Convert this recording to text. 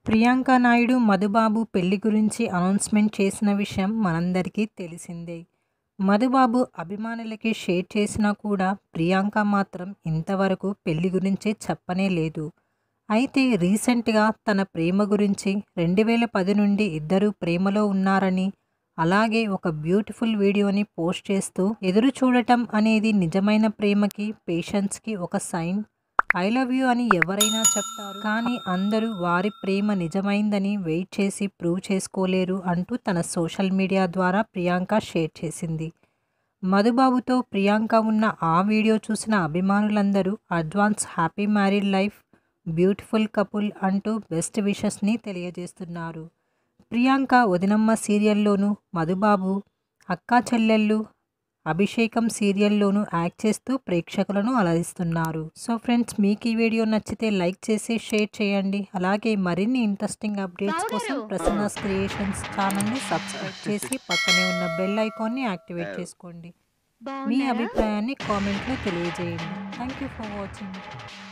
ప్రియాంక నాయుడు, మధుబాబు పెళ్లి గురించి అనౌన్స్మెంట్ చేసిన విషయం మనందరికీ తెలిసిందే. మధుబాబు అభిమానులకి షేర్ చేసినా కూడా ప్రియాంక మాత్రం ఇంతవరకు పెళ్లి గురించి చెప్పనే లేదు. అయితే రీసెంట్గా తన ప్రేమ గురించి 2010 నుండి ఇద్దరూ ప్రేమలో ఉన్నారని, అలాగే ఒక బ్యూటిఫుల్ వీడియోని పోస్ట్ చేస్తూ ఎదురు చూడటం అనేది నిజమైన ప్రేమకి, పేషెన్స్కి ఒక సైన్. ఐ లవ్ యూ అని ఎవరైనా చెప్తారు, కానీ అందరూ వారి ప్రేమ నిజమైందని వెయిట్ చేసి ప్రూవ్ చేసుకోలేరు అంటూ తన సోషల్ మీడియా ద్వారా ప్రియాంక షేర్ చేసింది. మధుబాబుతో ప్రియాంక ఉన్న ఆ వీడియో చూసిన అభిమానులందరూ advance happy married life, beautiful couple అంటూ బెస్ట్ విషెస్ని తెలియజేస్తున్నారు. ప్రియాంక వదినమ్మ సీరియల్లోనూ, మధుబాబు అక్కా చెల్లెళ్ళు అభిషేకం సీరియల్లోనూ యాక్ట్ చేస్తూ ప్రేక్షకులను అలరిస్తున్నారు. సో ఫ్రెండ్స్, మీకు ఈ వీడియో నచ్చితే లైక్ చేసి షేర్ చేయండి. అలాగే మరిన్ని ఇంట్రెస్టింగ్ అప్డేట్స్ కోసం ప్రసన్నాస్ క్రియేషన్స్ ఛానల్ని సబ్స్క్రైబ్ చేసి పక్కనే ఉన్న బెల్ ఐకాన్ని యాక్టివేట్ చేసుకోండి. మీ అభిప్రాయాన్ని కామెంట్లో తెలియజేయండి. Thank you for watching.